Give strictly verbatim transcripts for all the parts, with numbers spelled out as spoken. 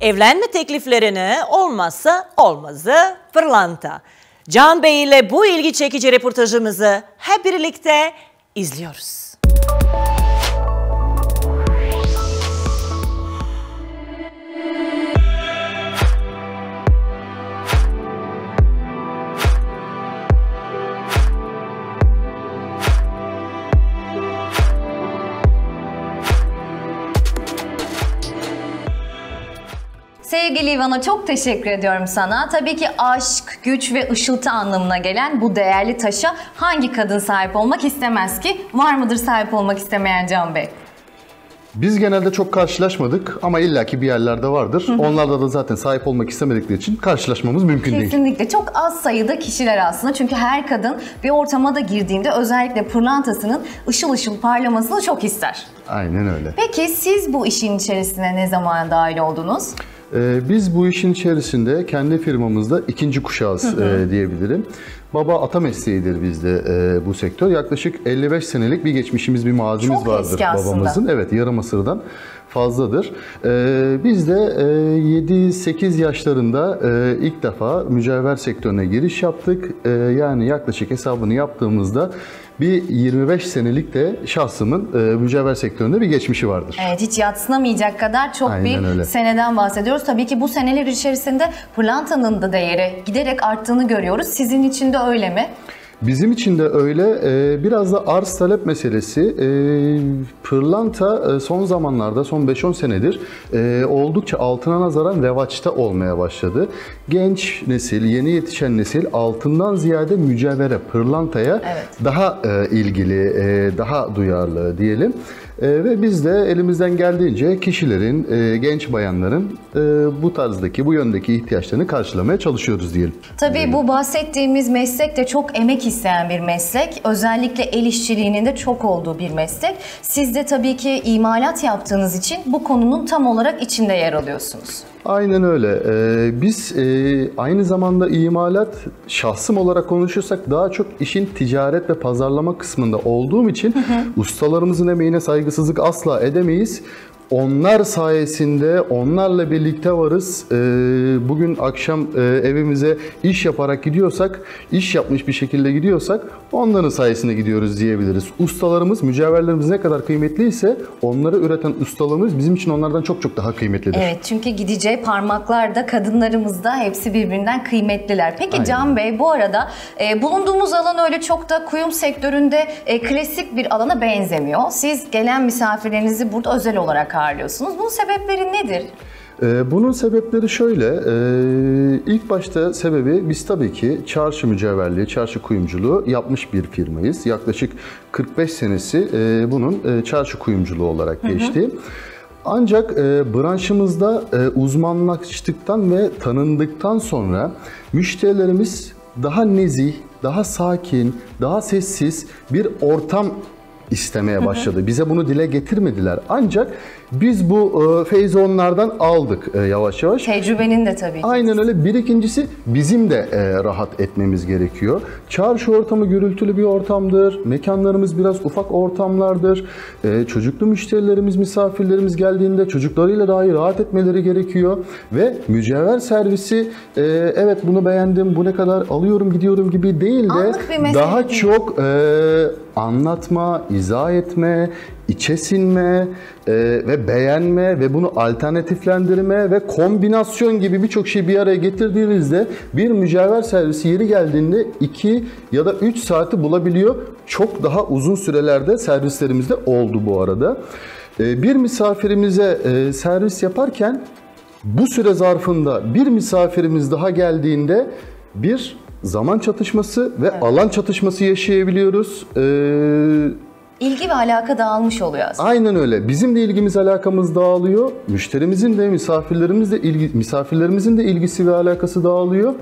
Evlenme tekliflerini olmazsa olmazı pırlanta. Can Bey ile bu ilgi çekici reportajımızı hep birlikte izliyoruz. Sevgili İvana, çok teşekkür ediyorum sana. Tabii ki aşk, güç ve ışıltı anlamına gelen bu değerli taşa hangi kadın sahip olmak istemez ki? Var mıdır sahip olmak istemeyen Can Bey? Biz genelde çok karşılaşmadık ama illaki bir yerlerde vardır. Hı hı. Onlarla da zaten sahip olmak istemedikleri için karşılaşmamız mümkün Kesinlikle. değil. Kesinlikle. Çok az sayıda kişiler aslında. Çünkü her kadın bir ortama da girdiğinde özellikle pırlantasının ışıl ışıl parlamasını çok ister. Aynen öyle. Peki siz bu işin içerisine ne zaman dahil oldunuz? Ee, biz bu işin içerisinde kendi firmamızda ikinci kuşağız hı hı. E, diyebilirim. Baba ata mesleğidir bizde e, bu sektör. Yaklaşık elli beş senelik bir geçmişimiz, bir mazimiz Çok vardır eski aslında. babamızın. Evet, yarım asırdan fazladır. E, biz de e, yedi sekiz yaşlarında e, ilk defa mücevher sektörüne giriş yaptık. E, yani yaklaşık hesabını yaptığımızda bir yirmi beş senelik de şahsımın e, mücevher sektöründe bir geçmişi vardır. Evet, hiç yadsınamayacak kadar çok Aynen bir öyle. seneden bahsediyoruz. Tabii ki bu seneler içerisinde pırlantanın da değeri giderek arttığını görüyoruz. Sizin için de öyle mi? Bizim için de öyle. Biraz da arz talep meselesi. Pırlanta son zamanlarda, son beş on senedir oldukça altına nazaran revaçta olmaya başladı. Genç nesil, yeni yetişen nesil altından ziyade mücevhere, pırlantaya evet. daha ilgili, daha duyarlı diyelim. Ve biz de elimizden geldiğince kişilerin, genç bayanların bu tarzdaki, bu yöndeki ihtiyaçlarını karşılamaya çalışıyoruz diyelim. Tabii diyelim. Bu bahsettiğimiz meslek de çok emek isteyen bir meslek. Özellikle el işçiliğinin de çok olduğu bir meslek. Siz de tabii ki imalat yaptığınız için bu konunun tam olarak içinde yer alıyorsunuz. Aynen öyle. Ee, biz e, aynı zamanda imalat, şahsım olarak konuşursak daha çok işin ticaret ve pazarlama kısmında olduğum için hı hı. ustalarımızın emeğine saygısızlık asla edemeyiz. Onlar sayesinde, onlarla birlikte varız. Ee, bugün akşam e, evimize iş yaparak gidiyorsak, iş yapmış bir şekilde gidiyorsak onların sayesinde gidiyoruz diyebiliriz. Ustalarımız, mücevherlerimiz ne kadar kıymetliyse onları üreten ustalarımız bizim için onlardan çok çok daha kıymetlidir. Evet, çünkü gideceği parmaklar da kadınlarımız da hepsi birbirinden kıymetliler. Peki Aynen. Can Bey, bu arada e, bulunduğumuz alan öyle çok da kuyum sektöründe e, klasik bir alana benzemiyor. Siz gelen misafirlerinizi burada özel olarak ağırlıyorsunuz. Bunun sebepleri nedir? Bunun sebepleri şöyle, ilk başta sebebi biz tabii ki çarşı mücevherliği, çarşı kuyumculuğu yapmış bir firmayız. Yaklaşık kırk beş senesi bunun çarşı kuyumculuğu olarak geçti. Hı hı. Ancak branşımızda uzmanlaştıktan ve tanındıktan sonra müşterilerimiz daha nezih, daha sakin, daha sessiz bir ortam istemeye başladı. Hı hı. Bize bunu dile getirmediler. Ancak biz bu e, feyzi onlardan aldık e, yavaş yavaş. Tecrübenin de tabii ki. Aynen öyle. Bir ikincisi bizim de e, rahat etmemiz gerekiyor. Çarşı ortamı gürültülü bir ortamdır. Mekanlarımız biraz ufak ortamlardır. E, çocuklu müşterilerimiz, misafirlerimiz geldiğinde çocuklarıyla dahi rahat etmeleri gerekiyor. Ve mücevher servisi e, evet bunu beğendim, bu ne kadar alıyorum gidiyorum gibi değil de daha değil. çok e, anlatma, izah etme, içe sinme e, ve beğenme ve bunu alternatiflendirme ve kombinasyon gibi birçok şeyi bir araya getirdiğinizde bir mücevher servisi yeri geldiğinde iki ya da üç saati bulabiliyor. Çok daha uzun sürelerde servislerimizde oldu bu arada. E, bir misafirimize e, servis yaparken bu süre zarfında bir misafirimiz daha geldiğinde bir zaman çatışması ve evet. alan çatışması yaşayabiliyoruz. Ee, İlgi ve alaka dağılmış oluyor aslında. Aynen öyle. Bizim de ilgimiz, alakamız dağılıyor. Müşterimizin de, misafirlerimizin de ilgi, misafirlerimizin de ilgisi ve alakası dağılıyor.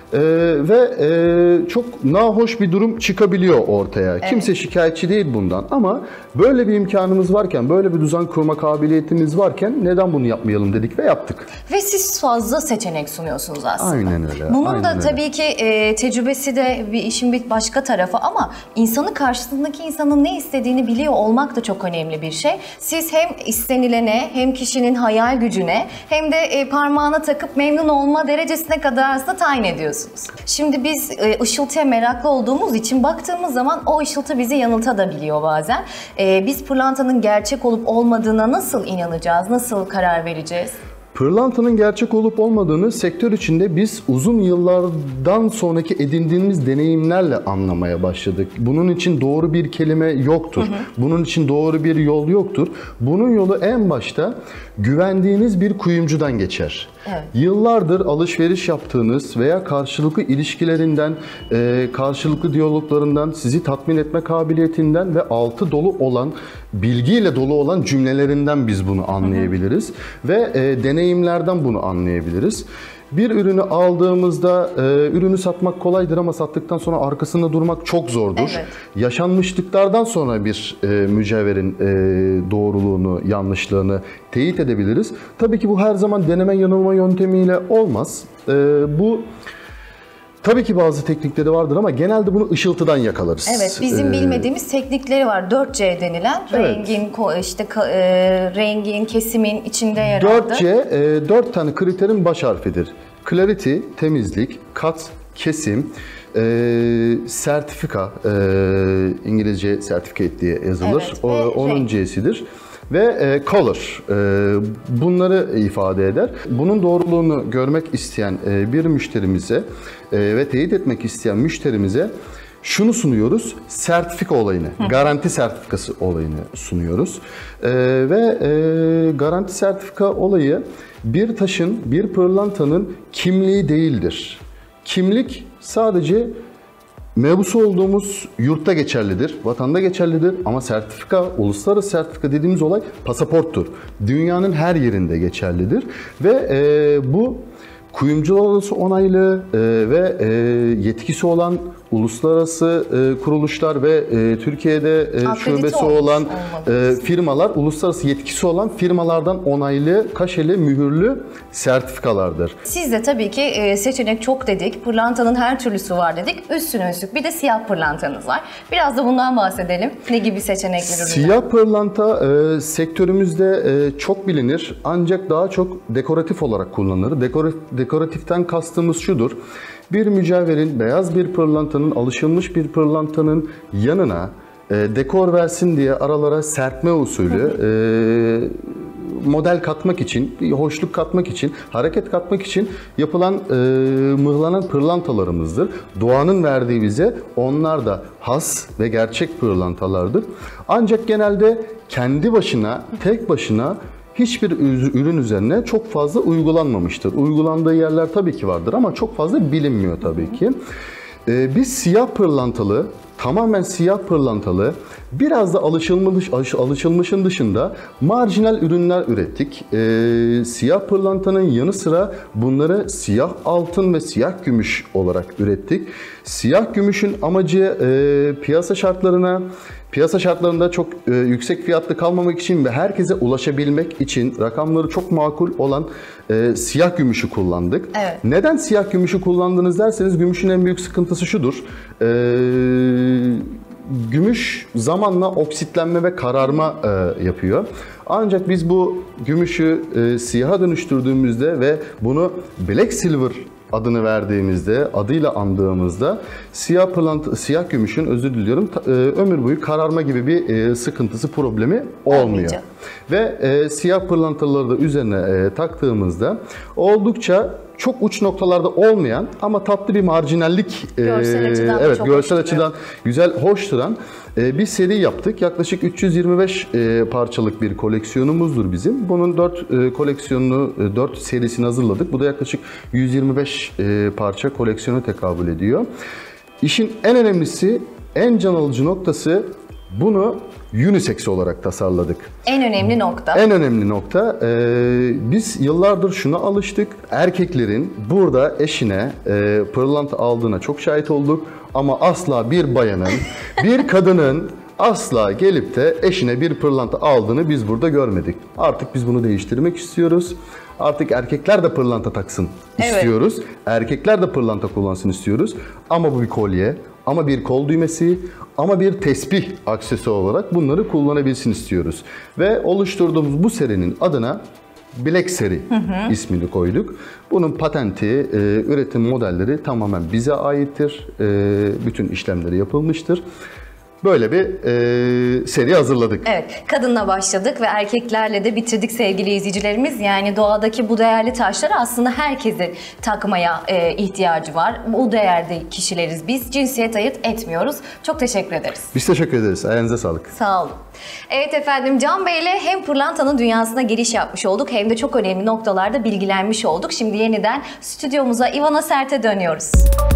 Ee, ve e, çok nahoş bir durum çıkabiliyor ortaya. Evet. Kimse şikayetçi değil bundan ama böyle bir imkanımız varken, böyle bir düzen kurma kabiliyetimiz varken neden bunu yapmayalım dedik ve yaptık. Ve siz fazla seçenek sunuyorsunuz aslında. Aynen öyle. Bunun aynen da öyle. tabii ki e, tecrübesi de bir işin bir başka tarafı ama insanın karşısındaki insanın ne istediğini biliyor olmak da çok önemli bir şey. Siz hem istenilene hem kişinin hayal gücüne hem de e, parmağına takıp memnun olma derecesine kadar aslında tayin ediyorsunuz. Şimdi biz e, ışıltıya meraklı olduğumuz için baktığımız zaman o ışıltı bizi yanıltabiliyor bazen. E, biz pırlantanın gerçek olup olmadığına nasıl inanacağız, nasıl karar vereceğiz? Pırlantanın gerçek olup olmadığını sektör içinde biz uzun yıllardan sonraki edindiğimiz deneyimlerle anlamaya başladık. Bunun için doğru bir kelime yoktur. Hı hı. Bunun için doğru bir yol yoktur. Bunun yolu en başta güvendiğiniz bir kuyumcudan geçer. Evet. Yıllardır alışveriş yaptığınız veya karşılıklı ilişkilerinden, karşılıklı diyaloglarından, sizi tatmin etme kabiliyetinden ve altı dolu olan, bilgiyle dolu olan cümlelerinden biz bunu anlayabiliriz. Hı hı. Ve e, deneyimlerden bunu anlayabiliriz. Bir ürünü aldığımızda e, ürünü satmak kolaydır ama sattıktan sonra arkasında durmak çok zordur. Evet. Yaşanmışlıklardan sonra bir e, mücevherin e, doğruluğunu, yanlışlığını teyit edebiliriz. Tabii ki bu her zaman deneme yanılma yöntemiyle olmaz. E, bu Tabii ki bazı teknikleri vardır ama genelde bunu ışıltıdan yakalarız. Evet, bizim ee, bilmediğimiz teknikleri var. dört C denilen, evet. rengin, işte e, rengin, kesimin içinde yer aldı. dört C, e, dört tane kriterin baş harfidir. Clarity, temizlik, kat, kesim, e, sertifika, e, İngilizce certificate diye yazılır. Evet, o, onun C'sidir. Ve e, color, e, bunları ifade eder. Bunun doğruluğunu görmek isteyen e, bir müşterimize e, ve teyit etmek isteyen müşterimize şunu sunuyoruz, sertifika olayını, Hı. garanti sertifikası olayını sunuyoruz. E, ve e, garanti sertifika olayı bir taşın, bir pırlantanın kimliği değildir. Kimlik sadece mebusu olduğumuz yurtta geçerlidir, vatanda geçerlidir ama sertifika, uluslararası sertifika dediğimiz olay pasaporttur. Dünyanın her yerinde geçerlidir ve e, bu kuyumcular odası onaylı e, ve e, yetkisi olan uluslararası e, kuruluşlar ve e, Türkiye'de e, şubesi olan e, firmalar, uluslararası yetkisi olan firmalardan onaylı, kaşeli, mühürlü sertifikalardır. Siz de tabii ki e, seçenek çok dedik, pırlantanın her türlüsü var dedik, üstüne üstlük bir de siyah pırlantanız var. Biraz da bundan bahsedelim. Ne gibi seçenekler ürünler? Siyah pırlanta e, sektörümüzde e, çok bilinir ancak daha çok dekoratif olarak kullanılır. Dekor, dekoratiften kastımız şudur. Bir mücevherin, beyaz bir pırlantanın, alışılmış bir pırlantanın yanına e, dekor versin diye aralara serpme usulü e, model katmak için, bir hoşluk katmak için, hareket katmak için yapılan e, mıhlanan pırlantalarımızdır. Doğanın verdiği bize onlar da has ve gerçek pırlantalardır. Ancak genelde kendi başına, tek başına hiçbir ürün üzerine çok fazla uygulanmamıştır. Uygulandığı yerler tabii ki vardır ama çok fazla bilinmiyor tabii ki. Ee, biz siyah pırlantalı, tamamen siyah pırlantalı, biraz da alışılmış, alışılmışın dışında marjinal ürünler ürettik. Ee, siyah pırlantanın yanı sıra bunları siyah altın ve siyah gümüş olarak ürettik. Siyah gümüşün amacı e, piyasa şartlarına, Piyasa şartlarında çok e, yüksek fiyatlı kalmamak için ve herkese ulaşabilmek için rakamları çok makul olan e, siyah gümüşü kullandık. Evet. Neden siyah gümüşü kullandınız derseniz gümüşün en büyük sıkıntısı şudur. E, gümüş zamanla oksitlenme ve kararma e, yapıyor. Ancak biz bu gümüşü e, siyaha dönüştürdüğümüzde ve bunu Black Silver adını verdiğimizde, adıyla andığımızda siyah pırlanta, siyah gümüşün özür diliyorum e, ömür boyu kararma gibi bir e, sıkıntısı, problemi olmuyor. Olmayacak. Ve e, siyah pırlantaları da üzerine e, taktığımızda oldukça çok uç noktalarda olmayan ama tatlı bir marjinallik, görsel açıdan, e, evet görsel açıdan güzel, hoş duran e, bir seri yaptık. Yaklaşık üç yüz yirmi beş e, parçalık bir koleksiyonumuzdur bizim. Bunun dört e, koleksiyonunu, e, dört serisini hazırladık. Bu da yaklaşık yüz yirmi beş e, parça koleksiyona tekabül ediyor. İşin en önemlisi, en can alıcı noktası Bunu unisex olarak tasarladık. En önemli nokta. En önemli nokta, e, biz yıllardır şuna alıştık. Erkeklerin burada eşine e, pırlanta aldığına çok şahit olduk. Ama asla bir bayanın, bir kadının asla gelip de eşine bir pırlanta aldığını biz burada görmedik. Artık biz bunu değiştirmek istiyoruz. Artık erkekler de pırlanta taksın istiyoruz. Evet. Erkekler de pırlanta kullansın istiyoruz. Ama bu bir kolye, ama bir kol düğmesi, ama bir tesbih aksesuarı olarak bunları kullanabilsin istiyoruz. Ve oluşturduğumuz bu serinin adına Black Seri hı hı. ismini koyduk. Bunun patenti, e, üretim modelleri tamamen bize aittir. E, bütün işlemleri yapılmıştır. Böyle bir e, seri hazırladık. Evet, kadınla başladık ve erkeklerle de bitirdik sevgili izleyicilerimiz. Yani doğadaki bu değerli taşları aslında herkesin takmaya e, ihtiyacı var. Bu değerde kişileriz biz. Cinsiyet ayırt etmiyoruz. Çok teşekkür ederiz. Biz teşekkür ederiz. Ayağınıza sağlık. Sağ olun. Evet efendim, Can Bey ile hem pırlantanın dünyasına giriş yapmış olduk hem de çok önemli noktalarda bilgilenmiş olduk. Şimdi yeniden stüdyomuza Ivana Sert'e dönüyoruz.